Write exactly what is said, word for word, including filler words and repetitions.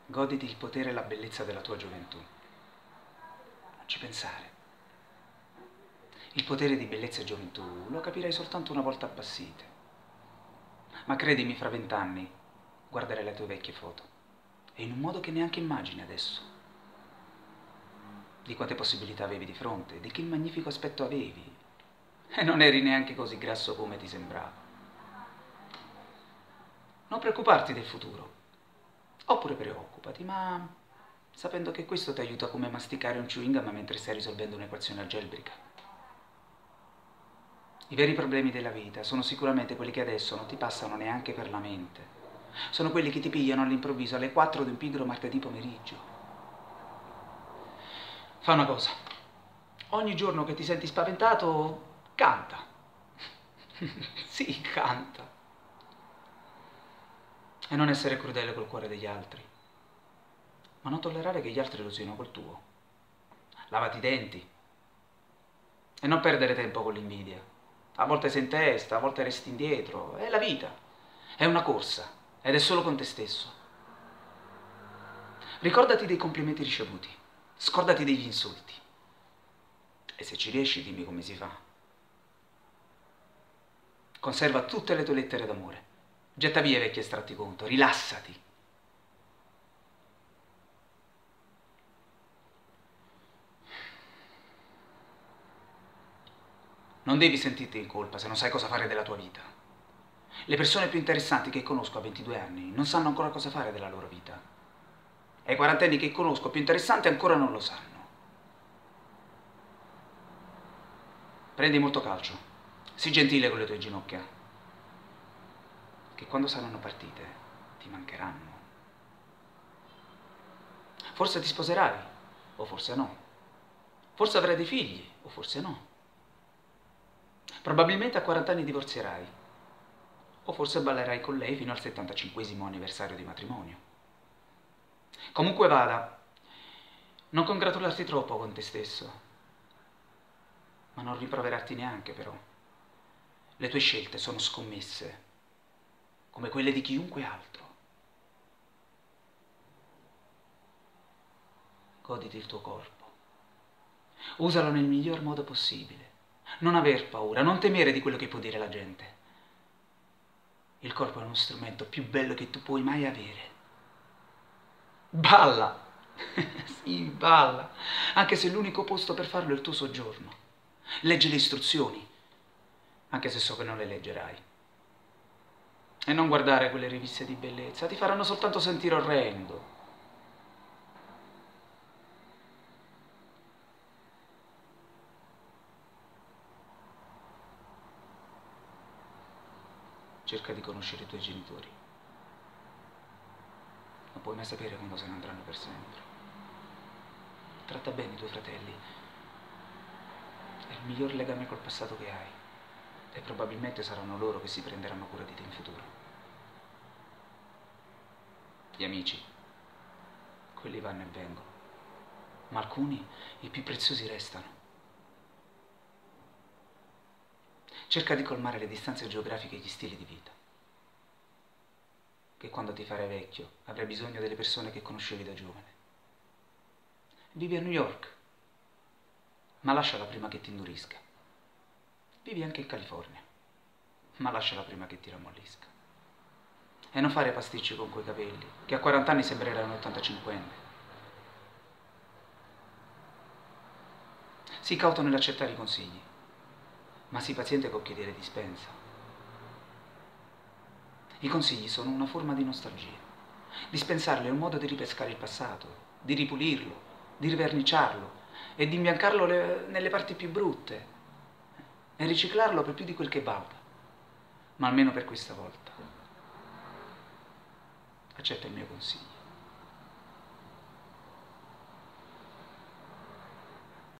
Goditi il potere e la bellezza della tua gioventù. Non ci pensare. Il potere di bellezza e gioventù lo capirai soltanto una volta appassite. Ma credimi, fra vent'anni guarderai le tue vecchie foto e in un modo che neanche immagini adesso. Di quante possibilità avevi di fronte, di che magnifico aspetto avevi. E non eri neanche così grasso come ti sembrava. Non preoccuparti del futuro. Oppure preoccupati, ma sapendo che questo ti aiuta come masticare un chewing gum mentre stai risolvendo un'equazione algebrica. I veri problemi della vita sono sicuramente quelli che adesso non ti passano neanche per la mente. Sono quelli che ti pigliano all'improvviso alle quattro di un pigro martedì pomeriggio. Fa una cosa. Ogni giorno che ti senti spaventato, canta. Sì, canta. E non essere crudele col cuore degli altri. Ma non tollerare che gli altri lo siano col tuo. Lavati i denti. E non perdere tempo con l'invidia. A volte sei in testa, a volte resti indietro. È la vita. È una corsa. Ed è solo con te stesso. Ricordati dei complimenti ricevuti. Scordati degli insulti. E se ci riesci, dimmi come si fa. Conserva tutte le tue lettere d'amore. Getta via i vecchi estratti conto. Rilassati. Non devi sentirti in colpa se non sai cosa fare della tua vita. Le persone più interessanti che conosco a ventidue anni non sanno ancora cosa fare della loro vita. E i quarantenni che conosco più interessanti ancora non lo sanno. Prendi molto calcio. Sii gentile con le tue ginocchia. Che quando saranno partite ti mancheranno. Forse ti sposerai, o forse no. Forse avrai dei figli, o forse no. Probabilmente a quaranta anni divorzierai, o forse ballerai con lei fino al settantacinquesimo anniversario di matrimonio. Comunque vada, non congratularti troppo con te stesso, ma non rimproverarti neanche però. Le tue scelte sono scommesse, come quelle di chiunque altro. Goditi il tuo corpo, usalo nel miglior modo possibile. Non aver paura, non temere di quello che può dire la gente. Il corpo è uno strumento più bello che tu puoi mai avere. Balla! Sì, balla! Anche se l'unico posto per farlo è il tuo soggiorno. Leggi le istruzioni, anche se so che non le leggerai. E non guardare quelle riviste di bellezza, ti faranno soltanto sentire orrendo. Cerca di conoscere i tuoi genitori. Non puoi mai sapere quando se ne andranno per sempre. Tratta bene i tuoi fratelli. È il miglior legame col passato che hai. E probabilmente saranno loro che si prenderanno cura di te in futuro. Gli amici, quelli vanno e vengono. Ma alcuni, i più preziosi, restano. Cerca di colmare le distanze geografiche e gli stili di vita. Che quando ti farai vecchio avrai bisogno delle persone che conoscevi da giovane. Vivi a New York, ma lasciala prima che ti indurisca. Vivi anche in California, ma lasciala prima che ti rammollisca. E non fare pasticci con quei capelli, che a quaranta anni sembrerai un ottantacinquenne. Sii cauto nell'accettare i consigli, ma sii paziente con chi te li dispensa. I consigli sono una forma di nostalgia. Dispensarli è un modo di ripescare il passato, di ripulirlo, di riverniciarlo e di imbiancarlo le, nelle parti più brutte e riciclarlo per più di quel che valga. Ma almeno per questa volta accetta il mio consiglio.